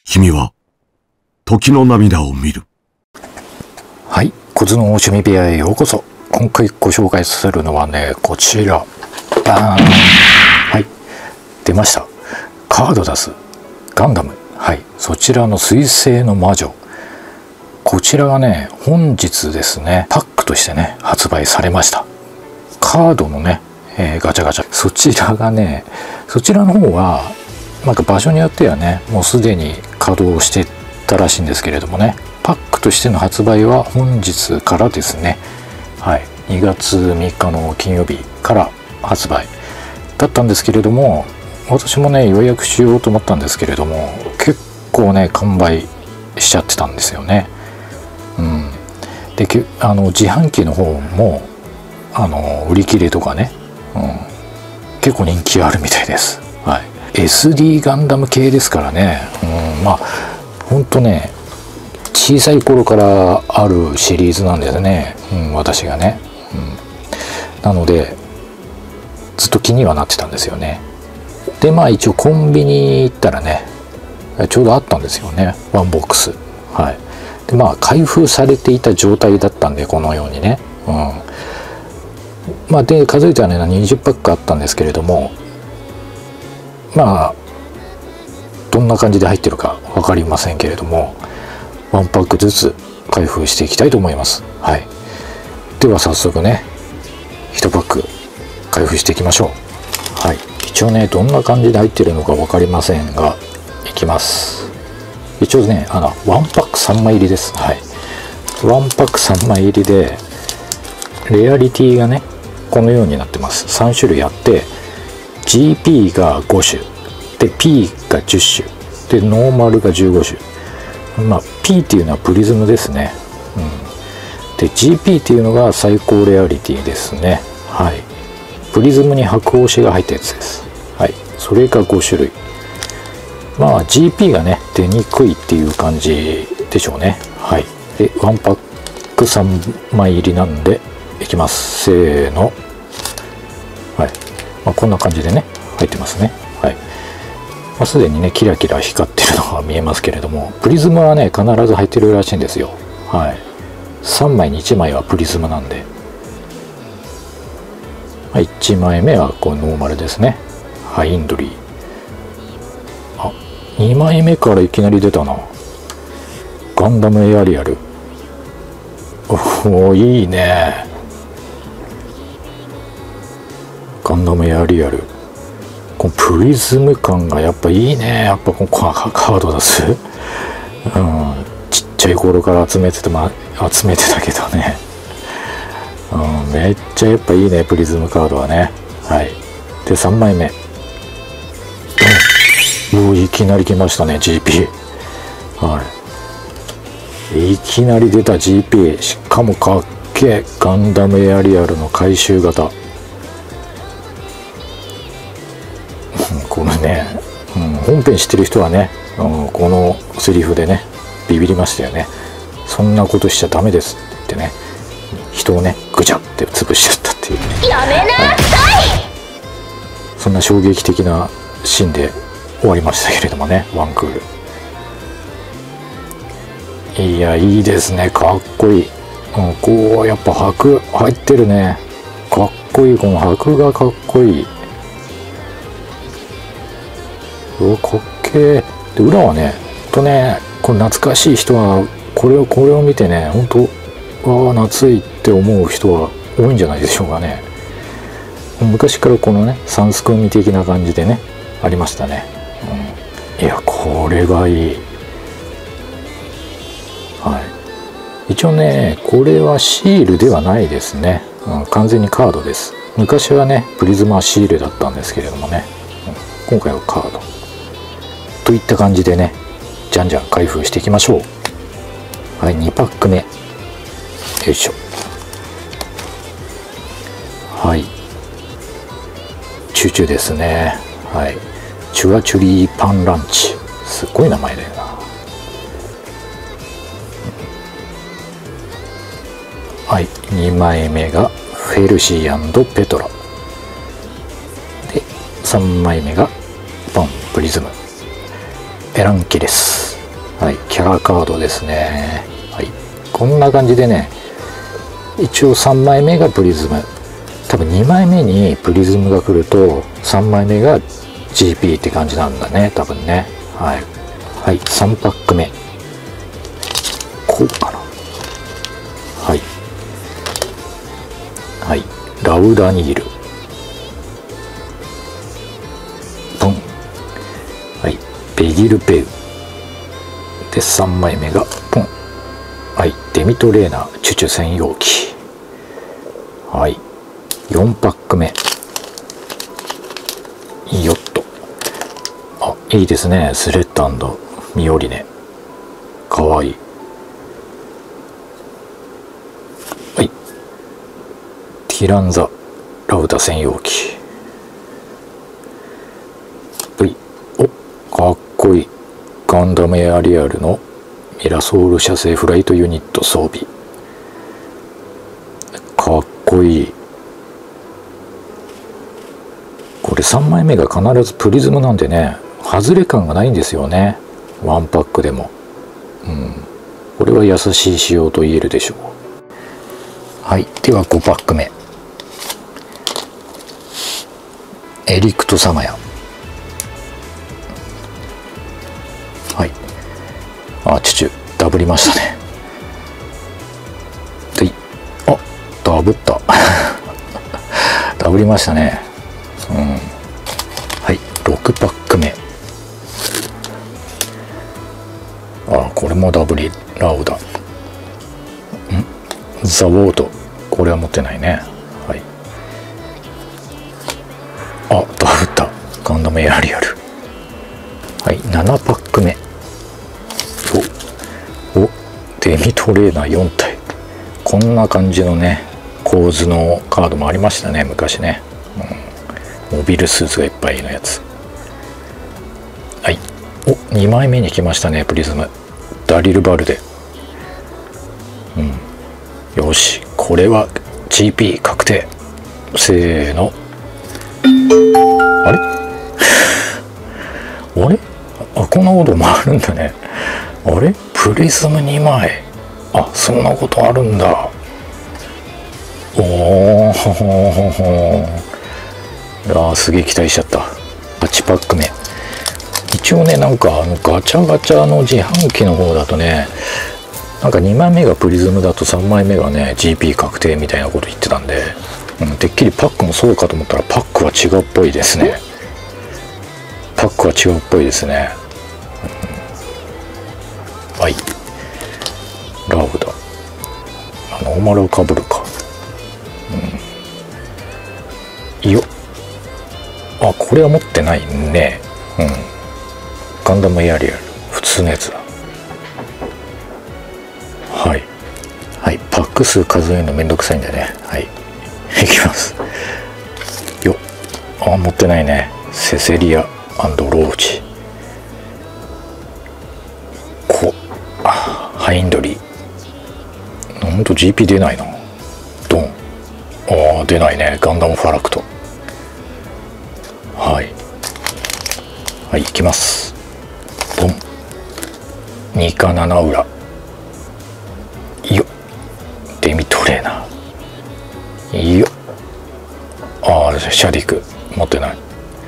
君は時の涙を見る。 はい、小津の趣味部屋へようこそ。今回ご紹介するのはね、こちら。バーン。はい、出ました。カードダスガンダム。はい、そちらの水星の魔女。こちらがね、本日ですね、パックとしてね、発売されました。カードのね、ガチャガチャ。そちらがね、そちらの方は、なんか場所によってはね、もうすでに稼働してたらしいんですけれどもね、パックとしての発売は本日からですね、はい、2月3日の金曜日から発売だったんですけれども、私もね、予約しようと思ったんですけれども、結構ね、完売しちゃってたんですよね。うん。で、自販機の方も、売り切れとかね、結構人気あるみたいです。はい。SD ガンダム系ですからね、まあほんとね、小さい頃からあるシリーズなんですね、私がね、なのでずっと気にはなってたんですよね。で、まあ一応コンビニ行ったらね、ちょうどあったんですよね、ワンボックス。はい。で、まあ開封されていた状態だったんで、このようにね、まあで数えたらね、20パックあったんですけれども、まあどんな感じで入ってるか分かりませんけれども、1パックずつ開封していきたいと思います。はい。では早速ね、1パック開封していきましょう。はい。一応ね、どんな感じで入ってるのか分かりませんが、いきます。一応ね、1パック3枚入りです。はい。1パック3枚入りで、レアリティがね、このようになってます。3種類あって、GP が5種で P が10種でノーマルが15種。まあ P っていうのはプリズムですね。で GP っていうのが最高レアリティですね。はい。プリズムに白押しが入ったやつです。はい。それが5種類。まあ GP がね、出にくいっていう感じでしょうね。はい。で1パック3枚入りなんでいきます。せーの。はい。まあ、こんな感じでね、入ってますね。はい。まあ、すでにね、キラキラ光ってるのが見えますけれども、プリズムはね、必ず入ってるらしいんですよ。はい。3枚に1枚はプリズムなんで。はい、1枚目はこうノーマルですね。ハインドリー。あ、2枚目からいきなり出たな。ガンダムエアリアル。おお、いいね。ガンダムエアリアル。このプリズム感がやっぱいいね。やっぱこのカード出す。ちっちゃい頃から集めてたけどね。めっちゃやっぱいいね、プリズムカードはね。はい。で、3枚目。もういきなり来ましたね、GP。はい。いきなり出た GP。しかもかっけえ。ガンダムエアリアルの回収型。このね、本編知ってる人はね、このセリフでね、ビビりましたよね。そんなことしちゃダメですって言ってね、人をね、ぐちゃって潰しちゃったっていうね。 やめなさい、 そんな衝撃的なシーンで終わりましたけれどもね、ワンクール。いや、いいですね、かっこいい。こう、やっぱ箔入ってるね。かっこいい、この箔がかっこいい。かっけえ。で、裏はね、これ懐かしい人はこれを見てね、本当夏いって思う人は多いんじゃないでしょうかね。昔からこのね、サンスクーミ的な感じでね、ありましたね。いや、これがいい。はい。一応ね、これはシールではないですね。完全にカードです。昔はね、プリズムはシールだったんですけれどもね、今回はカード。といった感じでね、じゃんじゃん開封していきましょう。はい、2パック目。よいしょ。はい。チュチュですね。はい。チュアチュリーパンランチ。すっごい名前だよな。はい。2枚目がフェルシー&ペトラ。で、3枚目がポンプリズム。エランキレス。 はい、キャラカードですね。はい、こんな感じでね、一応3枚目がプリズム、多分2枚目にプリズムが来ると3枚目が GP って感じなんだね、多分ね。はい、はい、3パック目こうかな。はいはい、ラウダニールポン。はい、ベギルペウで3枚目がポン。はい、デミトレーナーチュチュ専用機。はい、4パック目よっと。あ、いいですね、スレッタ&ミオリネ、かわいい。はい、ティランザラウダ専用機。はい、お、かっこいい。ガンダムエアリアルのミラソール射精フライトユニット装備、かっこいい。これ3枚目が必ずプリズムなんでね、外れ感がないんですよね、ワンパックでも。これは優しい仕様と言えるでしょう。はい、では5パック目エリクトサマヤ。はい、あ、チュチュダブりましたね。で、あ、ダブったダブりましたね。はい、6パック目。あ、これもダブリラウダ。ザ・ウォート、これは持ってないね。はい、あ、ダブったガンダムエアリアル。はい、7パック目。お、デミトレーナー4体。こんな感じのね構図のカードもありましたね、昔ね。モビルスーツがいっぱいのやつ。はい、お、2枚目に来ましたね、プリズムダリル・バルデ。よし、これは GP 確定。せーの。あれあれ、あ、こんなこともあるんだね。あれ、プリズム2枚。あ、そんなことあるんだ。おおいや、すげえ期待しちゃった。8パック目。一応ね、なんかガチャガチャの自販機の方だとね、なんか2枚目がプリズムだと3枚目がね GP 確定みたいなこと言ってたんで、てっきりパックもそうかと思ったらパックは違うっぽいですね。パックは違うっぽいですね。はい、ラウダ、ノーマルかぶるか。いいよ。あ、これは持ってないね。ガンダムエアリアル普通のやつだ。はいはい、パック数数えるのめんどくさいんでね。はい、いきますよ。あ、持ってないね。セセリア&ローチ、ハインドリー。ほんと GP 出ないな。ドン。ああ、出ないね。ガンダムファラクト。はいはい、いきます。ドン。ニカ7裏。よっ。デミトレーナー。よっ。ああ、シャディク持ってない。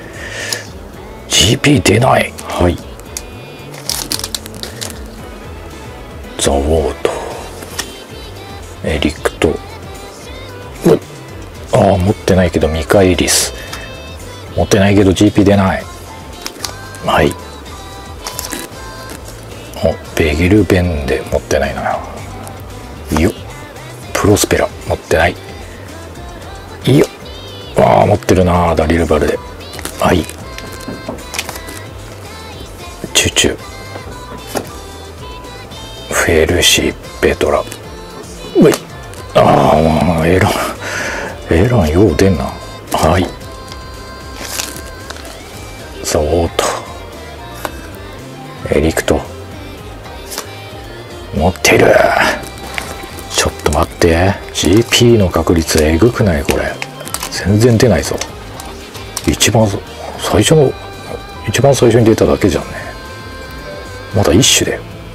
GP 出ない。はい、ザ・ウォート、エリクト。ああ、持ってないけどミカエリス。持ってないけど GP 出ない。はい、お、ベギルベンデ持ってないな。よっ。プロスペラ持ってない。よっ。ああ、持ってるな、ダリルバルデ。はい、チュチュ、フェルシー・ペトラ。うい、ああ、エランよう出んな。はい、ザ・ウォート、エリクト持ってる。ちょっと待って、 GP の確率えぐくない？これ全然出ないぞ。一番最初に出ただけじゃんね。まだ一種だよ。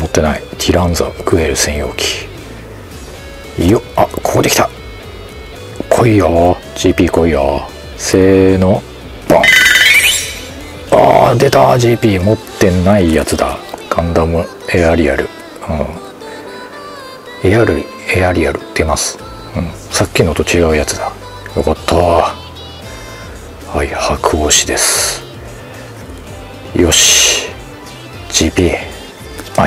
ってない。ティランザグエル専用機。いいよ。あ、ここできた。来いよ GP 来いよ。せーのボン。あー出た。 GP 持ってないやつだ。ガンダムエアリアル。エアリアル出ます。さっきのと違うやつだ。よかった。はい、白押しです。よし GP。 はい、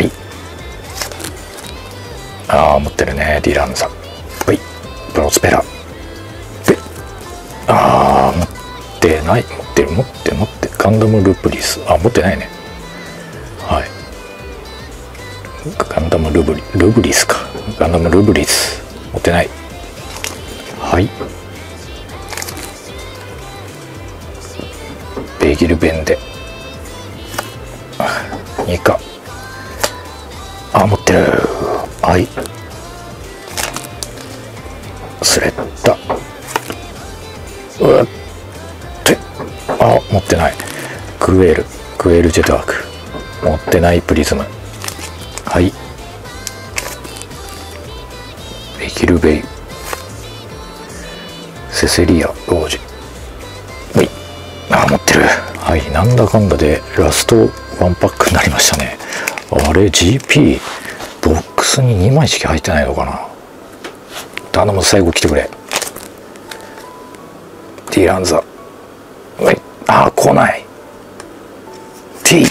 ああ持ってるね。ディランザ。はい、プロスペラ。ああ持ってない。持ってガンダムルブリス。あ持ってないね。はい、ガンダムルブリスか。ガンダムルブリス持ってない。はい、ベギルベンデ。いいか。あ持ってる。はい、スレッダ。うってあ持ってない。グエルジェットワーク持ってない。プリズム。はい、ベギルベイ、セセリア王子。はい、あ持ってる。はい、なんだかんだでラストワンパックになりましたね。あれ GP ボックスに2枚しか入ってないのかな。頼む、最後来てくれ。ディランザ。はい、あ来ない。T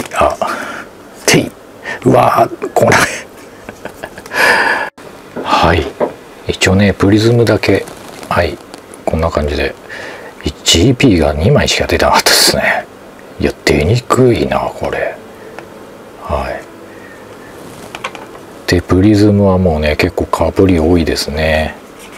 うわ来ないはい一応ねプリズムだけ。はいこんな感じで GP が2枚しか出なかったですね。いや出にくいなこれ。はいでプリズムはもうね結構かぶり多いですね。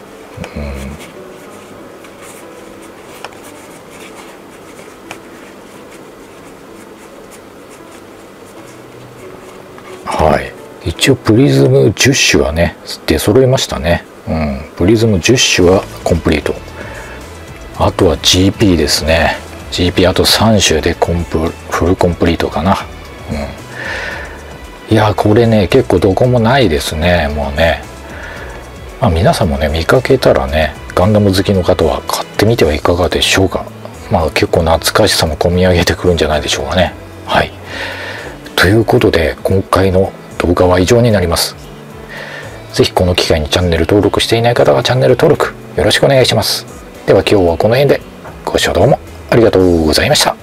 はい一応プリズム10種はね出揃いましたね。プリズム10種はコンプリート。あとは GP ですね。 GP あと3種でフルコンプリートかな。いやこれね結構どこもないですね。もうね、皆さんもね見かけたらねガンダム好きの方は買ってみてはいかがでしょうか。結構懐かしさも込み上げてくるんじゃないでしょうかね。はいということで今回の動画は以上になります。ぜひこの機会にチャンネル登録していない方はチャンネル登録よろしくお願いします。では今日はこの辺でご視聴どうもありがとうございました。